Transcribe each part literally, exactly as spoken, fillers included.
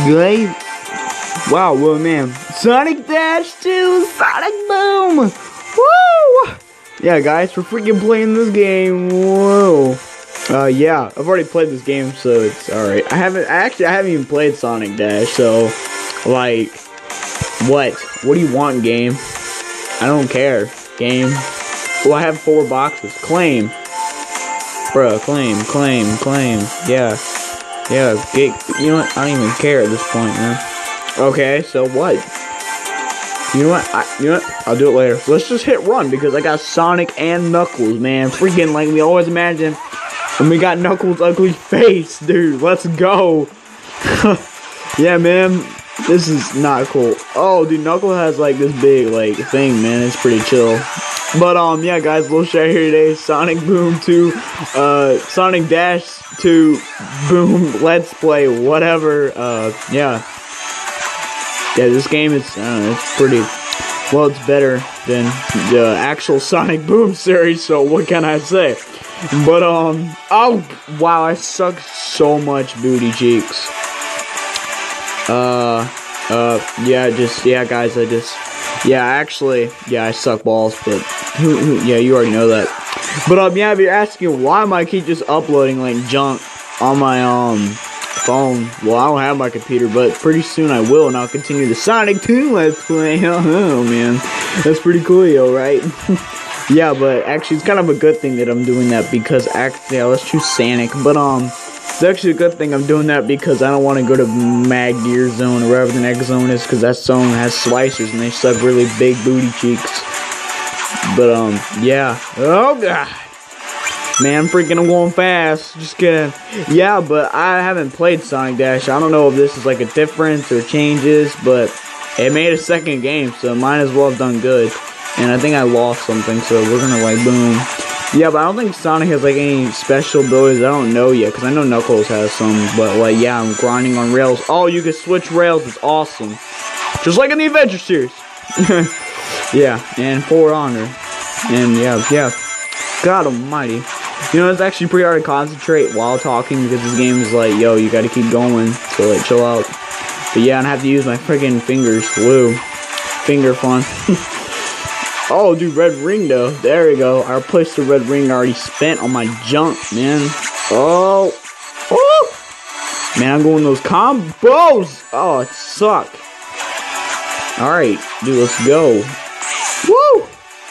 guys. Wow, well, man. Sonic Dash two, Sonic Boom. Woo! Yeah, guys, we're freaking playing this game. Whoa. Uh, yeah, I've already played this game, so it's alright. I haven't, actually, I haven't even played Sonic Dash, so, like, what? What do you want, game? I don't care, game. Well, I have four boxes. Claim. Bruh, claim, claim, claim. Yeah. Yeah, get, you know what? I don't even care at this point, man. Okay, so what? You know what? I, you know what? I'll do it later. Let's just hit run because I got Sonic and Knuckles, man. Freaking like we always imagine. And we got Knuckles' ugly face, dude. Let's go. Yeah, man. This is not cool. Oh, dude, Knuckles has like this big like thing, man. It's pretty chill. But um, yeah, guys, little share here today. Sonic Boom two, uh, Sonic Dash two, Boom, Let's Play, whatever. Uh, yeah. Yeah, this game is, I don't know, it's pretty, well, it's better than the actual Sonic Boom series, so what can I say? But, um, oh, wow, I suck so much booty cheeks. Uh, uh, yeah, just, yeah, guys, I just, yeah, actually, yeah, I suck balls, but, who, who, yeah, you already know that. But, um, yeah, if you're asking why am I keep just uploading, like, junk on my, um, phone. Well, I don't have my computer, but pretty soon I will, and I'll continue the Sonic two Let's Play. Oh, man. That's pretty cool, yo, right? Yeah, but actually, it's kind of a good thing that I'm doing that because, actually, yeah, let's choose Sonic. But, um, it's actually a good thing I'm doing that because I don't want to go to Mag Gear Zone or wherever the next zone is because that zone has slicers and they suck really big booty cheeks. But, um, yeah. Oh, God. Man, freaking, I'm going fast. Just kidding. Yeah, but I haven't played Sonic Dash. I don't know if this is like a difference or changes, but it made a second game, so might as well have done good. And I think I lost something, so we're gonna like boom. Yeah, but I don't think Sonic has like any special abilities. I don't know yet, because I know Knuckles has some. But like, yeah, I'm grinding on rails. Oh, you can switch rails. It's awesome. Just like in the Adventure series. Yeah, and For Honor. And yeah, yeah. God almighty. You know, it's actually pretty hard to concentrate while talking because this game is like, yo, you gotta keep going, so like, chill out. But yeah, and I have to use my friggin' fingers. Woo. Finger fun. Oh, dude, red ring, though. There we go. I replaced the red ring I already spent on my junk, man. Oh. Oh. Man, I'm going those combos. Oh, it suck. Alright, dude, let's go. Woo.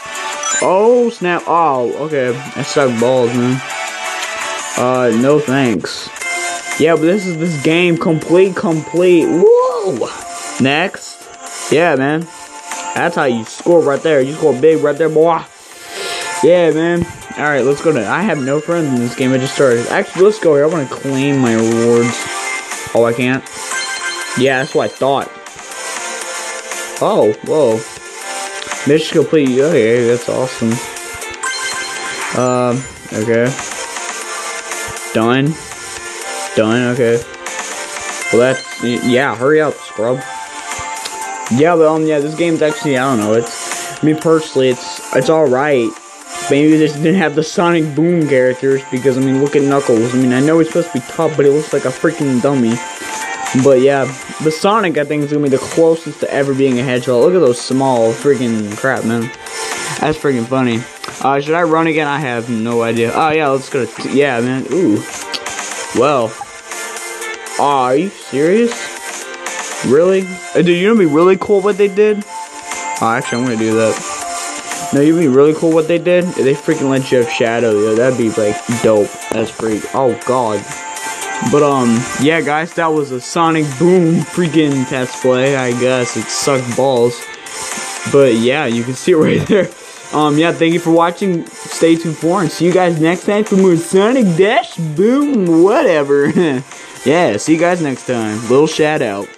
Oh, snap. Oh, okay. I suck balls, man. Uh, no thanks. Yeah, but this is this game. Complete, complete. Whoa. Next. Yeah, man. That's how you score right there. You score big right there, boy. Yeah, man. Alright, let's go to... I have no friends in this game. I just started. Actually, let's go here. I want to claim my rewards. Oh, I can't? Yeah, that's what I thought. Oh, whoa. Mission complete. Okay, that's awesome. Um, okay. Done. Done, okay. Well, that's, yeah, hurry up, scrub. Yeah, but, um, yeah, this game's actually, I don't know, it's, I mean, personally, it's, it's alright. Maybe they just didn't have the Sonic Boom characters, because, I mean, look at Knuckles. I mean, I know he's supposed to be tough, but he looks like a freaking dummy. But yeah, the Sonic I think is gonna be the closest to ever being a hedgehog. Look at those small freaking crap, man. That's freaking funny. Uh, should I run again? I have no idea. Oh yeah, let's go to, yeah, man. Ooh. Well. Oh, are you serious? Really? Uh, dude, you know what'd be really cool what they did? Oh, actually, I'm gonna do that. No, you'd be really cool what they did? If they freaking let you have Shadow, yo, that'd be like dope. That's freak. Oh god. But, um, yeah, guys, that was a Sonic Boom freaking test play, I guess. It sucked balls. But, yeah, you can see it right there. Um, yeah, thank you for watching. Stay tuned for, and see you guys next time for more Sonic Dash Boom, whatever. Yeah, see you guys next time. Little shout out.